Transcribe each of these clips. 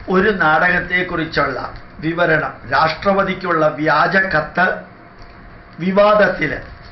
ഒരു നാടകത്തെക്കുറിച്ചുള്ള വിവരണം, രാഷ്ട്രപതിക്കുള്ള വ്യാജ കത്ത് വിവാദത്തിൽ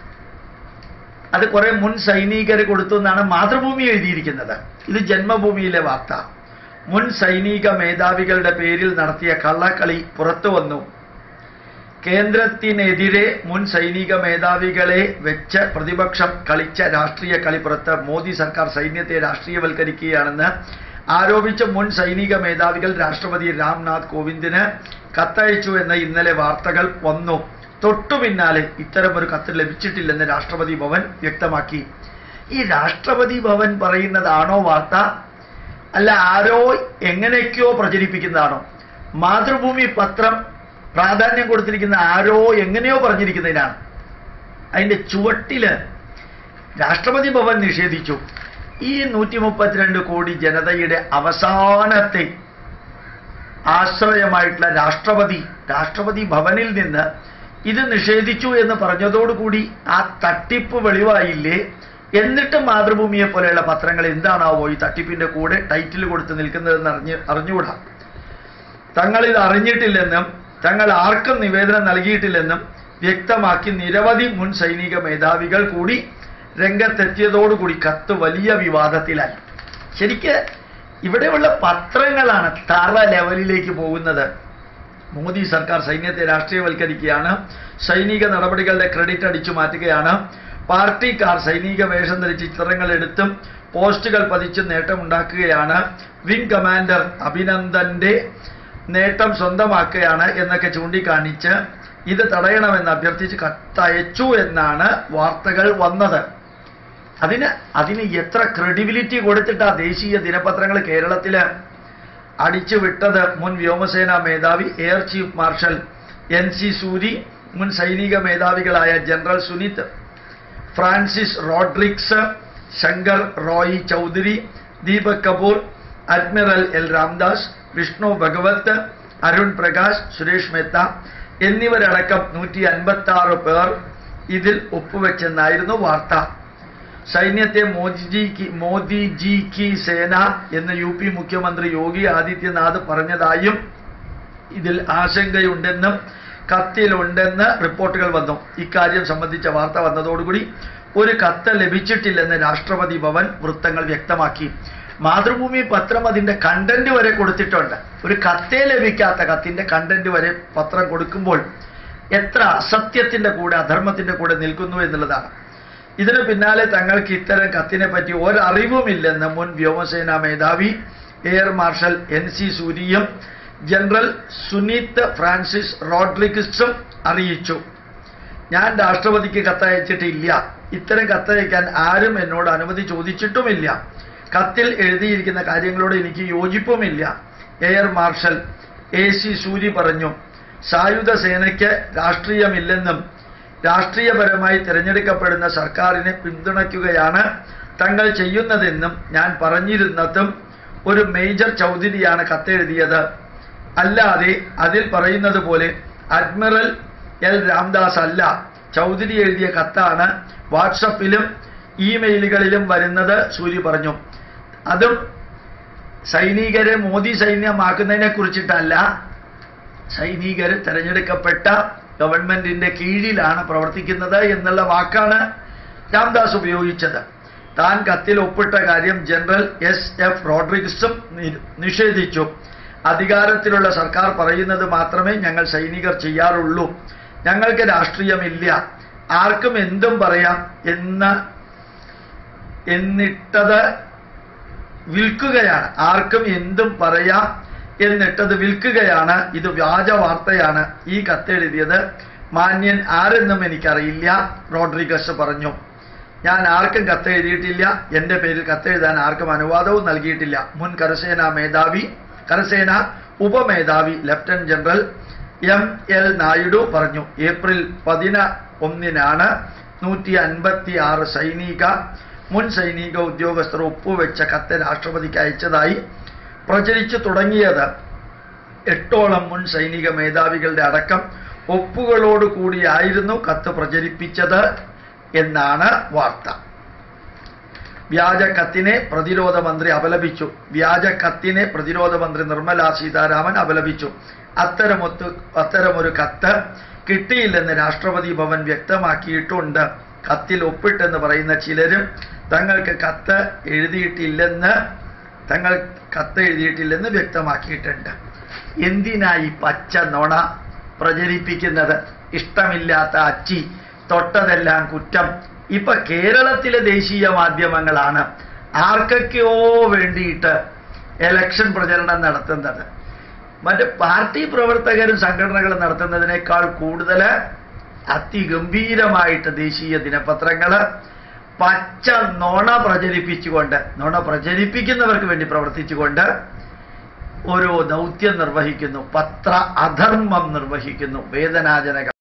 അത് കുറെ മുൻ സൈനികർ കൊടുത്തു എന്നാണ് മാതൃഭൂമി എഴുതിയിരിക്കുന്നത്. ഇത് ജന്മഭൂമിയിലെ വാർത്ത. മുൻ സൈനിക മേധാവികളുടെ പേരിൽ നടത്തിയ കള്ളക്കളി പുറത്തു വന്നു. കേന്ദ്രത്തിനെതിരെ മുൻ സൈനിക മേധാവികളെ വെച്ച് പ്രതിപക്ഷം കളിച്ച രാഷ്ട്രീയ കളി പുറത്ത്. മോദി സർക്കാർ സൈന്യത്തെ രാഷ്ട്രീയവൽക്കരിക്കുകയാണെന്ന് ആരോപിച്ച മുൻ സൈനിക മേധാവികൾ രാഷ്ട്രപതി രാംനാഥ് കോവിന്ദിന് കത്തയച്ചു എന്ന് ഇന്നലെ വാർത്തകൾ വന്നു. തൊട്ടു പിന്നാലെ ഇത്തരമൊരു കത്ത് ലഭിച്ചിട്ടില്ലെന്ന് രാഷ്ട്രപതി ഭവൻ വ്യക്തമാക്കി. ഈ രാഷ്ട്രപതി ഭവൻ പറയുന്നതാണോ വാർത്ത, അല്ല ആരോ എങ്ങനെയൊക്കെയോ പ്രചരിപ്പിക്കുന്നതാണോ? മാതൃഭൂമി പത്രം പ്രാധാന്യം കൊടുത്തിരിക്കുന്ന ആരോ എങ്ങനെയോ പറഞ്ഞിരിക്കുന്നതിനാണ്. അതിൻ്റെ ചുവട്ടില് രാഷ്ട്രപതി ഭവൻ നിഷേധിച്ചു. ഈ 132 കോടി ജനതയുടെ അവസാനത്തെ ആശ്രയമായിട്ടുള്ള രാഷ്ട്രപതി ഭവനിൽ നിന്ന് ഇത് നിഷേധിച്ചു എന്ന് പറഞ്ഞതോടുകൂടി ആ തട്ടിപ്പ് വെളിവായില്ലേ? എന്നിട്ട് മാതൃഭൂമിയെ പോലെയുള്ള പത്രങ്ങൾ എന്താണാവോ ഈ തട്ടിപ്പിന്റെ കൂടെ ടൈറ്റിൽ കൊടുത്ത് നിൽക്കുന്നതെന്ന് അറിഞ്ഞുകൂടാ. തങ്ങൾ ഇത് അറിഞ്ഞിട്ടില്ലെന്നും തങ്ങൾ ആർക്കും നിവേദനം നൽകിയിട്ടില്ലെന്നും വ്യക്തമാക്കി നിരവധി മുൻ സൈനിക മേധാവികൾ കൂടി രംഗത്തെത്തിയതോടുകൂടി കത്ത് വലിയ വിവാദത്തിലായി. ശരിക്ക് ഇവിടെയുള്ള പത്രങ്ങളാണ് തറ ലെവലിലേക്ക് പോകുന്നത്. മോദി സർക്കാർ സൈന്യത്തെ രാഷ്ട്രീയവൽക്കരിക്കുകയാണ്, സൈനിക നടപടികളുടെ ക്രെഡിറ്റ് അടിച്ചു മാറ്റുകയാണ്, പാർട്ടിക്കാർ സൈനിക വേഷം ധരിച്ച് ചിത്രങ്ങൾ എടുത്തും പോസ്റ്റുകൾ പതിച്ചും നേട്ടമുണ്ടാക്കുകയാണ്, വിംഗ് കമാൻഡർ അഭിനന്ദന്റെ നേട്ടം സ്വന്തമാക്കുകയാണ് എന്നൊക്കെ ചൂണ്ടിക്കാണിച്ച് ഇത് തടയണമെന്ന് അഭ്യർത്ഥിച്ച് കത്തയച്ചു എന്നാണ് വാർത്തകൾ വന്നത്. അതിന് എത്ര ക്രെഡിബിലിറ്റി കൊടുത്തിട്ടാ ദേശീയ ദിനപത്രങ്ങൾ കേരളത്തിൽ അടിച്ചുവിട്ടത്? മുൻ വ്യോമസേനാ മേധാവി air chief marshal NC Suri, മുൻ സൈനിക മേധാവികളായ general Sunith, Francis Rodrigues, Shankar Roy Chowdhury, Deepak Kapoor, admiral L Ramdas, Vishnu Bhagwat, Arun Prakash, Suresh Mehta എന്നിവരടക്കം 156 പേർ ഇതിൽ ഒപ്പുവെച്ചെന്നായിരുന്നു വാർത്ത. സൈന്യത്തെ മോദിജി കി സേന എന്ന് UP മുഖ്യമന്ത്രി യോഗി ആദിത്യനാഥ് പറഞ്ഞതായും ഇതിൽ ആശങ്കയുണ്ടെന്നും കത്തിലുണ്ടെന്ന് റിപ്പോർട്ടുകൾ വന്നു. ഇക്കാര്യം സംബന്ധിച്ച വാർത്ത വന്നതോടുകൂടി ഒരു കത്ത് ലഭിച്ചിട്ടില്ലെന്ന് രാഷ്ട്രപതി ഭവൻ വൃത്തങ്ങൾ വ്യക്തമാക്കി. മാതൃഭൂമി പത്രം അതിൻ്റെ കണ്ടന്റ് വരെ കൊടുത്തിട്ടുണ്ട്. ഒരു കത്തേ ലഭിക്കാത്ത കത്തിന്റെ കണ്ടന്റ് വരെ പത്രം കൊടുക്കുമ്പോൾ എത്ര അസത്യത്തിന്റെ കൂടെ അധർമ്മത്തിന്റെ കൂടെ നിൽക്കുന്നു എന്നുള്ളതാണ്. ഇതിനു പിന്നാലെ തങ്ങൾക്ക് ഇത്തരം കത്തിനെ പറ്റി ഒരറിവുമില്ലെന്ന് മുൻ വ്യോമസേനാ മേധാവി എയർ മാർഷൽ NC സൂരിയും ജനറൽ സുനിത് ഫ്രാൻസിസ് റോഡ്രിഗസും അറിയിച്ചു. ഞാൻ രാഷ്ട്രപതിക്ക് കത്തയച്ചിട്ടില്ല. ഇത്തരം കത്തയക്കാൻ ആരും എന്നോട് അനുമതി ചോദിച്ചിട്ടുമില്ല. കത്തിൽ എഴുതിയിരിക്കുന്ന കാര്യങ്ങളോട് എനിക്ക് യോജിപ്പുമില്ല. എയർ മാർഷൽ AC സൂരി പറഞ്ഞു. സായുധ സേനയ്ക്ക് രാഷ്ട്രീയമില്ലെന്നും രാഷ്ട്രീയപരമായി തിരഞ്ഞെടുക്കപ്പെടുന്ന സർക്കാരിനെ പിന്തുണയ്ക്കുകയാണ് തങ്ങൾ ചെയ്യുന്നതെന്നും ഞാൻ പറഞ്ഞിരുന്നതും ഒരു മേജർ ചൗധരിയാണ് കത്തെഴുതിയത്. അല്ലാതെ അതിൽ പറയുന്നത് പോലെ അഡ്മിറൽ L രാംദാസ് അല്ല. ചൗധരി എഴുതിയ കത്താണ് വാട്സപ്പിലും ഇമെയിലുകളിലും വരുന്നത് സൂരി പറഞ്ഞു. അതും സൈനികരെ മോദി സൈന്യമാക്കുന്നതിനെ കുറിച്ചിട്ടല്ല. സൈനികർ തെരഞ്ഞെടുക്കപ്പെട്ട ഗവൺമെന്റിന്റെ കീഴിലാണ് പ്രവർത്തിക്കുന്നത് എന്നുള്ള വാക്കാണ് രാംദാസ് ഉപയോഗിച്ചത്. താൻ കത്തിൽ ഒപ്പിട്ട കാര്യം ജനറൽ SF റോഡ്രിഗസും നിഷേധിച്ചു. അധികാരത്തിലുള്ള സർക്കാർ പറയുന്നത് മാത്രമേ ഞങ്ങൾ സൈനികർ ചെയ്യാറുള്ളൂ. ഞങ്ങൾക്ക് രാഷ്ട്രീയമില്ല. ആർക്കും എന്തും പറയാം എന്നിട്ടത് വിൽക്കുകയാണ്. ആർക്കും എന്തും പറയാം എന്നിട്ടത് വിൽക്കുകയാണ്. ഇത് വ്യാജ വാർത്തയാണ്. ഈ കത്തെഴുതിയത് മാന്യൻ ആരെന്നും എനിക്കറിയില്ല, റോഡ്രിഗസ് പറഞ്ഞു. ഞാൻ ആർക്കും കത്തെഴുതിയിട്ടില്ല. എൻ്റെ പേരിൽ കത്തെഴുതാൻ ആർക്കും അനുവാദവും നൽകിയിട്ടില്ല. മുൻ കരസേന ഉപമേധാവി ലഫ്റ്റനന്റ് ജനറൽ ML നായിഡു പറഞ്ഞു. ഏപ്രിൽ 11-നാണ് 156 മുൻ സൈനിക ഉദ്യോഗസ്ഥർ ഒപ്പുവെച്ച കത്ത് രാഷ്ട്രപതിക്ക് അയച്ചതായി പ്രചരിച്ചു തുടങ്ങിയത്. 8ഓളം മുൻ സൈനിക മേധാവികളുടെ അടക്കം ഒപ്പുകളോടുകൂടിയായിരുന്നു കത്ത് പ്രചരിപ്പിച്ചത് എന്നാണ് വാർത്ത. വ്യാജ കത്തിനെ പ്രതിരോധ മന്ത്രി അപലപിച്ചു. വ്യാജ കത്തിനെ പ്രതിരോധ മന്ത്രി നിർമ്മല സീതാരാമൻ അപലപിച്ചു. അത്തരമൊരു കത്ത് കിട്ടിയില്ലെന്ന് രാഷ്ട്രപതി ഭവൻ വ്യക്തമാക്കിയിട്ടുണ്ട്. കത്തിൽ ഒപ്പിട്ടെന്ന് പറയുന്ന ചിലരും തങ്ങൾക്ക് കത്ത് എഴുതിയിട്ടില്ലെന്ന് വ്യക്തമാക്കിയിട്ടുണ്ട്. എന്തിനായി പച്ച നുണ പ്രചരിപ്പിക്കുന്നത്? ഇഷ്ടമില്ലാത്ത അച്ചി തൊട്ടതെല്ലാം കുറ്റം. ഇപ്പൊ കേരളത്തിലെ ദേശീയ മാധ്യമങ്ങളാണ് ആർക്കൊക്കെയോ വേണ്ടിയിട്ട് എലക്ഷൻ പ്രചരണം നടത്തുന്നത്. മറ്റ് പാർട്ടി പ്രവർത്തകരും സംഘടനകളും നടത്തുന്നതിനേക്കാൾ കൂടുതൽ അതിഗംഭീരമായിട്ട് ദേശീയ ദിനപത്രങ്ങൾ പച്ച നുണ പ്രചരിപ്പിക്കുന്നവർക്ക് വേണ്ടി പ്രവർത്തിച്ചുകൊണ്ട് ഓരോ ദൗത്യം നിർവഹിക്കുന്നു, പത്ര അധർമ്മം നിർവഹിക്കുന്നു. വേദനാജനകം.